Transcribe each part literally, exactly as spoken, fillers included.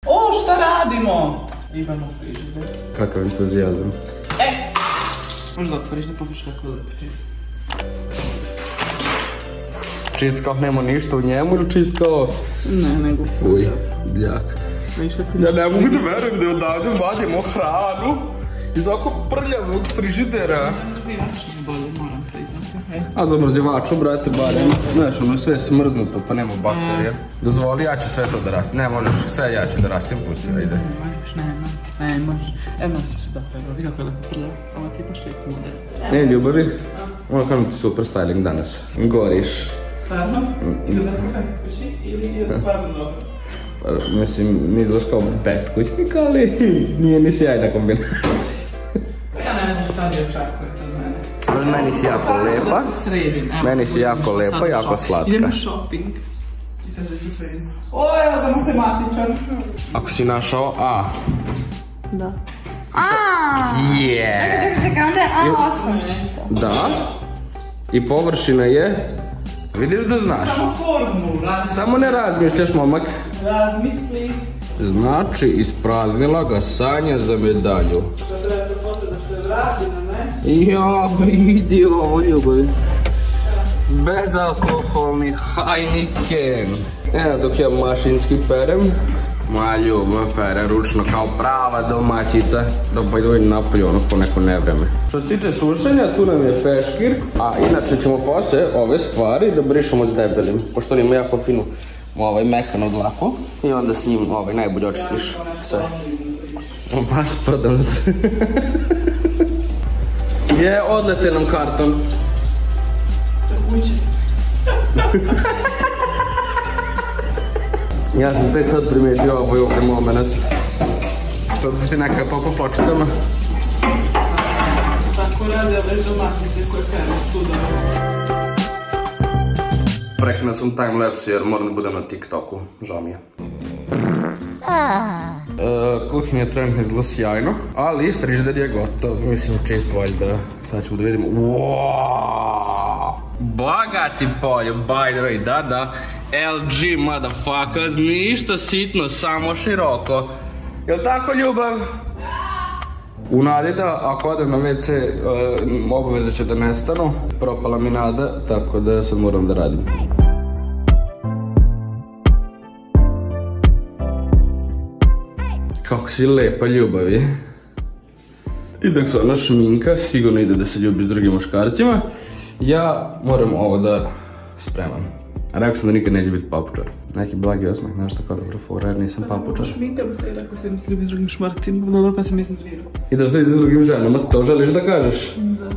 O, šta radimo? Imamo frižider. Kakav entuzijazam. E! Možda otvoriš da popiš kako lepo čist. Čist kao nema ništa u njemu ili čist kao... Ne, nego fuj. Uj, bljak. Ja ne mogu da verujem da odavde vadimo hranu iz oko prljavog frižidera. Zamrzivač je bolje, moram priznati. A zamrzivaču, brate, barem. Znaš, ono sve je smrznuto, pa nema bakterije. Dozvoli, ja ću sve to da rastim. Ne, možeš, sve ja ću da rastim, pusti, ajde. Ne, možeš, ne, ne, ne, možeš. Evo sam se dopegao, vidi kako je lepo prljava. Ovo ti baš lijepo udara. E, ljubavi, ono kao ti super styling danas. Goriš. Stvarno? Ili da kako skući, ili je stvarno dobro? Mislim, ne izgledaš kao beskućnik, ali nije ni sjajna kombinacija. Ja ne znam šta li očekujete od mene. Meni si jako lepa. Meni si jako lepa, jako slatka. Idemo shopping. I sad da se sredim. O, evo ga matematičan. Ako si našao A. Da. Aaaa! Yeah! Čekaj, čekaj, čekaj, onda je A osam. Da. I površina je... Vidiš da znaš. Samo formulu, razmisli. Samo ne razmišljaš, momak. Razmisli. Znači, ispraznila ga sanja za medalju. Što treba posle da se vrati na mjesto? Ja, vidi ovo, ljubavi. Bezalkoholni Heineken. Evo dok ja mašinski perem. Moja ljubav pere ručno kao prava domaćica. Da pa idu napolju ono po neko nevreme. Što se tiče sušenja, tu nam je peškir. A inače ćemo posle ove stvari da brišemo s debelim. Pošto on ima jako finu ovaj mekano dlaku. I onda s njim ovaj najbolje očistiš sve. Baš sprdam se. Je, odlete nam karton. Za kuće. Ja sam tek sad primijetio ovaj ovdje moment. To da ti neka po pločicama. Tako rade ove domatnice koje pere sudove. Prekinuo sam timelapse jer moram da budem na TikToku. Žao mi je. Kuhinja trenutno izgleda sjajno, ali frižider je gotov. Mislim čist valjda. Sad ćemo da vidimo. Bogati polju, by the way, da, da. L G motherfuckers, ništa sitno, samo široko. Jel' tako, ljubav? U nadi da ako odem na ve ce, obaveze će da nestanu. Propala mi nada, tako da sad moram da radim. Kako si lepa, ljubavi. I dok se ona šminka, sigurno ide da se ljubi s drugim muškarcima. Ja moram ovo da spremam. A rekao sam da nikad neće biti papučar. Neki blagi osmeh, znaš tako dobro fora, jer nisam papučar. Šminkam se ili ako se mi se ljubi s drugim šmarcima, pa se mi iznervirao. I da se ide s drugim ženama, to želiš da kažeš? Da.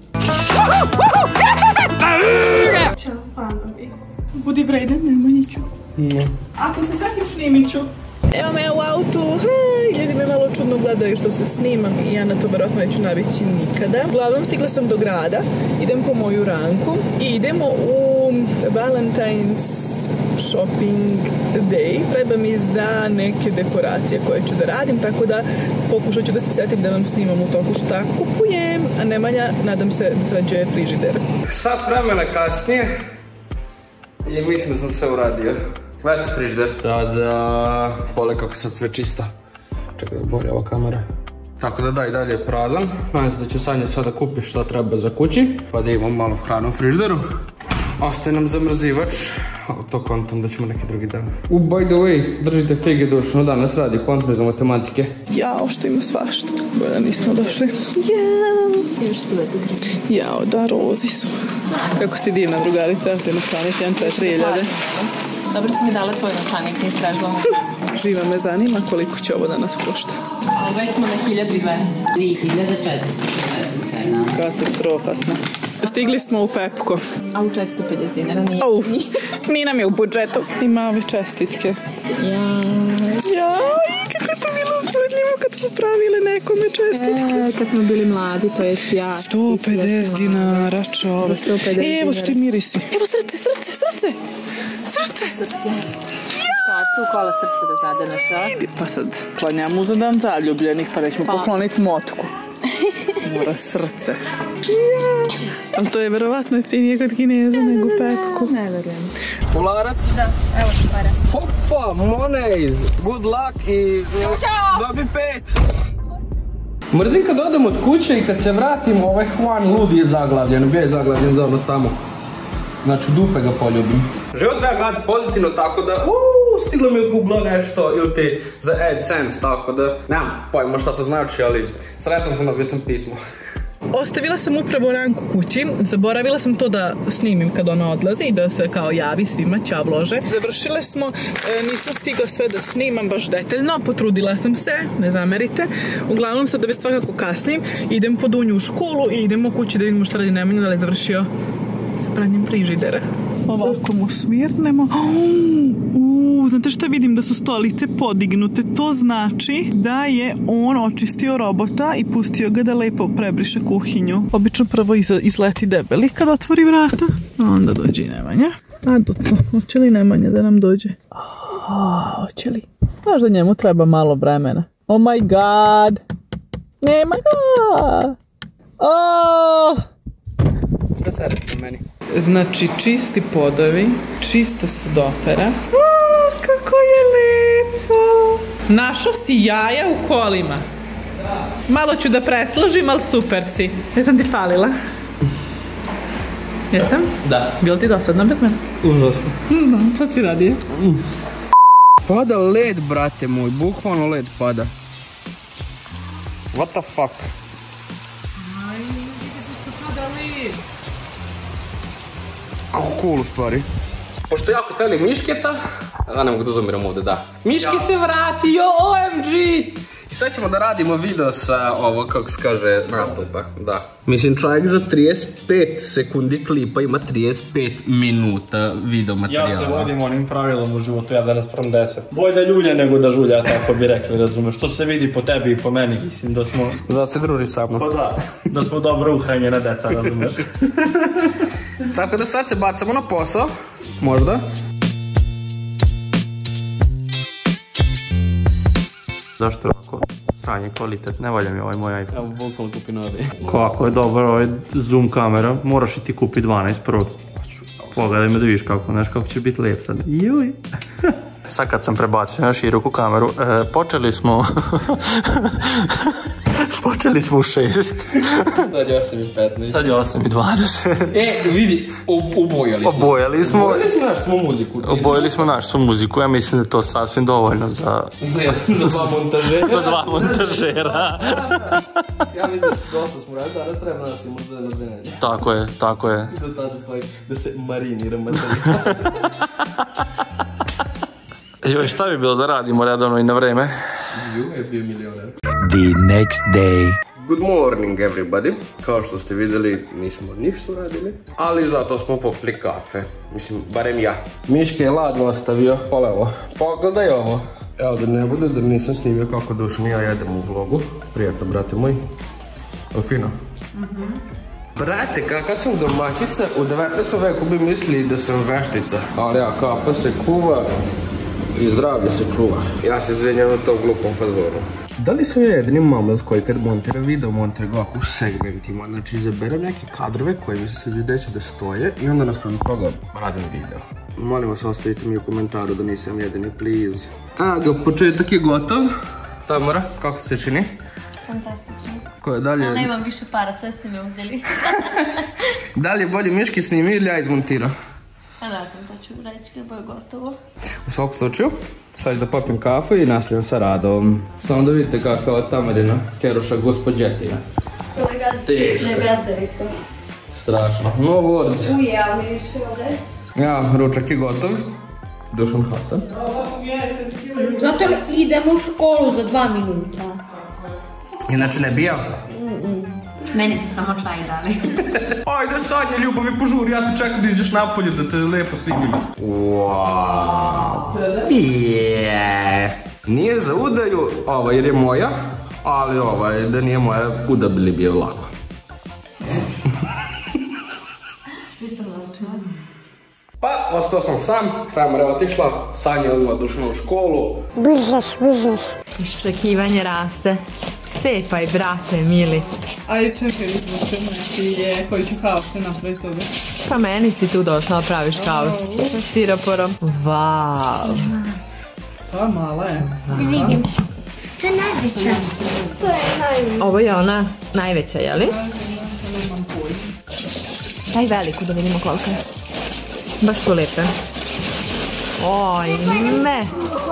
Ćao, fanovi. Budi vredan, Nemanjiću. Ako se setim, snimit ću. Evo me u autu, ljudi me malo čudno gledaju što se snimam i ja na to vjerojatno neću navići nikada. Uglavnom stigla sam do grada, idem po moju ranku i idemo u Valentine's shopping day. Treba mi za neke dekoracije koje ću da radim, tako da pokušat ću da se setim da vam snimam u toku šta kupujem, a Nemanja, nadam se, da sređuje frižider. Sat vremena kasnije i mislim da sam sve uradio. Gledajte frižider. Tada, pole kako sad sve čista. Čekaj da bolje ova kamera. Tako da da, i dalje je prazan. Nadam se da će Sanja sada kupi što treba za kući. Pa da imamo malo hranu u frižideru. Ostaje nam zamrzivač. To kontam da ćemo neki drugi dan. U, by the way, držite fige dušno, danas radi kontra za matematike. Jao, što ima svašta. Bolje nismo došli. Jao. Još su lepo gričnice. Jao, da, rozi su. Kako si divna drugarica, te novčanik, jedan četiri hiljade. Dobro si mi dala tvoj novčanik, nisi tražila mu. Živa me zanima koliko će ovo danas košta. Već smo na hiljadu dvesta. tri hiljade četiristo pedeset. Katastrofa smo. Stigli smo u Pepko. A u četiristo pedeset dinara nije. Au, nije nam je u budžetu. Ima ove čestitke. Jaj. Jaj, kako je to bilo uzbudljivo kad smo pravile nekome čestitke. E, kad smo bili mladi, to jest ja. sto pedeset dinara, čove. sto pedeset Evo su ti mirisi. Evo srce, srce, srce. Srce, srce. Muškarcu u kola srce da zadeneš, a? Pa sad, klanjamo za dan zaljubljenih, pa nećemo pokloniti motku. Mora srce. Ali to je verovatno jeftinije kod Kineza nego Pepku. Ne verujem. Ularac? Da, evo što pare. Hopa, Monez, good luck i dobi pet. Mrzim kad odem od kuće i kad se vratim, ovaj Juan ludi je zaglavljen, bio je zaglavljen za ono tamo. Znači, dupe ga poljubim. Život treba gledati pozitivno, tako da, uuu, stiglo mi od Google nešto, ili ti za AdSense, tako da, nemam pojma šta to znači, ali sretan sam napisam pismo. Ostavila sam upravo Ranku kući, zaboravila sam to da snimim kad ona odlazi i da se kao javi svima, ćao vlože. Završile smo, e, nisam stigla sve da snimam baš detaljno, potrudila sam se, ne zamerite. Uglavnom sad da već svakako kasnim, idem po Dunju u školu i idemo kući da vidimo šta radi Nemanja, da li je završio sa pranjem frižidera. Ovako mu smirnemo. Uuu, znate šta vidim? Da su stolice podignute. To znači da je on očistio robota i pustio ga da lepo prebriše kuhinju. Obično prvo izleti debeli kad otvori vrata, a onda dođe i Nemanja. A Duco, hoće li Nemanja da nam dođe? A, hoće li? Možda njemu treba malo vremena. Oh my god! Nema ga! Oh! Šta se radi po meni? Znači, čisti podovi, čista su dopera. O, kako je lepo! Našao si jaja u kolima. Da. Malo ću da presložim, ali super si. Jesam ti falila? Jesam? Da. Bilo ti dosadno bez mene? Užasno. Znam, pa si radio. Mm. Pada led, brate moj, bukvalno led pada. What the fuck? Aj, su padali. Kako cool u stvari. Pošto jako hteli Mišketa, a ne mogu da uzumiram ovdje, da. Miški se vratio, O M G! I sad ćemo da radimo video sa ovo, kako se kaže, nastupa, da. Mislim, čovjek za trideset pet sekundi klipa ima trideset pet minuta video materijala. Ja se vodim onim pravilom u životu, jedan naspram deset. Bolje da ljulja nego da žulja, tako bi rekli, razumeš. Što se vidi po tebi i po meni, mislim da smo... Zato se druži sa mnom. Pa da, da smo dobro uhranjena deca, razumeš. Tako da sad se bacamo na posao, možda. Zašto je ovako sranje kvalitet? Ne valja mi ovaj moj iPhone. Evo, bukvalno kupi novi. Kako je dobro ovaj zoom kamera, moraš i ti kupi dvanaest prvo. Pogledaj me da vidiš kako, znaš kako će biti lijep sad. Juj! Sad kad sam prebacio na široku kameru, e, počeli smo... Počeli smo u šest. Sad je osam i petnaest. Sad je osam i dvadeset. E, vidi, obojali smo. Obojali smo. Obojali smo našu svu muziku. Obojali smo našu svu muziku, ja mislim da je to sasvim dovoljno za... Za, za dva montažera. Za dva montažera. Ja mislim da dosta smo radili, danas treba nas možda na dve nedelje. Tako je, tako je. I do tada stoji da se marinira materijal. Joj, šta bi bilo da radimo redovno i na vreme? Ju, je bio milioner. The next day. Good morning everybody. Kao što ste vidjeli, nismo ništa uradili, ali zato smo popili kafe. Mislim, barem ja. Miške je ladno ostavio, pole ovo. Pogledaj ovo. Evo da ne bude da nisam snimio kako dušan ja jedem u vlogu. Prijatno, brate moj. Je fino? Mhm. Brate, kakav sam domaćica, u devetnaestom veku bi mislili da sam veštica. Ali ja, kafa se kuva i zdravlje se čuva. Ja se izvinjam na tom glupom fazonu. Da li sam ja jedini mamaz koji kad montira video, montira ga ovako u segmentima. Znači, izaberem neke kadrove koje mi se sviđa da će da stoje i onda naspram toga radim video. Molim vas, ostavite mi u komentaru da nisam jedini, please. A, ga, početak je gotov. Tamara, kako se čini? Fantastično. Ko je dalje? Ali nemam više para, sve ste me uzeli. Da li je bolje Miški snimi ili ja izmontirao? A ne znam, to ću reći kad je gotovo. U svakom slučaju, sad ću da popim kafu i nastavim sa radom. Samo da vidite kakva je Tamarina keruša gospođetina. Teško. Ne gazdevica. Strašno. No vorci. Uje, ali više ovdje. Ja, ručak je gotov. Dušan Hasan. Zato idemo u školu za dva minuta. Inače ne bija? Meni su samo čaj dali. Ajde Sanja, ljubavi, požuri, ja te čekam da iđeš napolje da te lepo snimim. Wow. Yeah. Nije za udaju, ova jer je moja, ali ovaj da nije moja, udabili bi je lako. Pa, ostao sam sam, Tamara je otišla, Sanja je odmah došla u školu. Biznes, biznes. Iščekivanje raste. cepaj, brate, mili. Ajde, čekaj, izvučemo neki je koji ću haos se napraviti toga. Pa meni si tu došla da praviš kaos sa stiroporom. Vau. Pa mala je. Da vidim. To je najveća. To je najveća. Ovo je ona najveća, jeli? Daj veliku da vidimo koliko je. Baš su lijepe. Oj, me.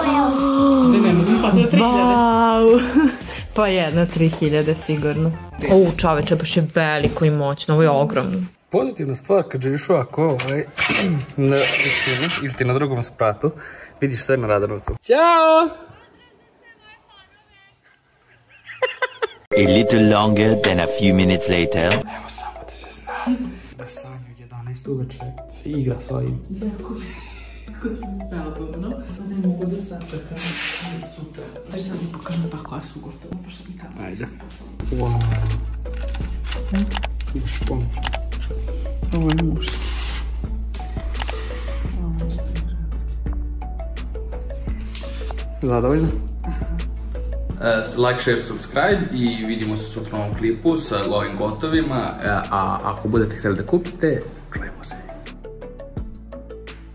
Vau. Pa jedno tri hiljade sigurno. U, čoveče, baš je veliko i moćno. Ovo je ogromno. Pozitivna stvar kad živiš ovako ovaj, na visini ili ti na drugom spratu, vidiš sve na radarovcu. Ćao! A little longer than a few minutes later. Evo samo da se zna da Sanja u jedanaest uveče se igra s ovim. Jako mi je zabavno, ne mogu da sačekam, ali super. Daj sad mi pokažem pa koja su gotovo, pa što mi tamo. Ajde. Wow. Imaš pomoć. Ovo je muž. Zadovoljno? Like, share, subscribe i vidimo se sutra u novom klipu sa ovim gotovima. A ako budete htjeli da kupite, čujemo se.